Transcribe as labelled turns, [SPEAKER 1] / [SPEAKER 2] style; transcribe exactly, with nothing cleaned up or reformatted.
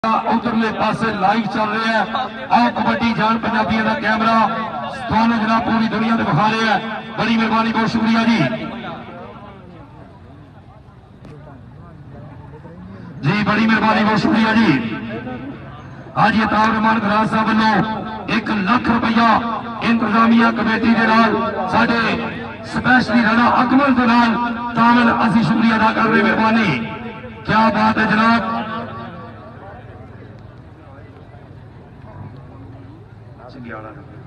[SPEAKER 1] उधरले पासे लाइव चल रहा है। आओ कबड्डी जान पंजाबियों का कैमरा दोनों जनाब पूरी दुनिया में दिखा रहे हैं। बड़ी मेहरबानी, बहुत शुक्रिया जी जी बड़ी मेहरबानी, बहुत शुक्रिया जी। आज ये ताब रहमान खराज साहब वालों एक लाख रुपया इंतजामिया कमेटी के नाल साडे स्पेशली राणा अकमल के नाल तामल असी शुक्रिया अदा कर रहे। मेहरबानी, क्या बात है जनाब। ग्यारह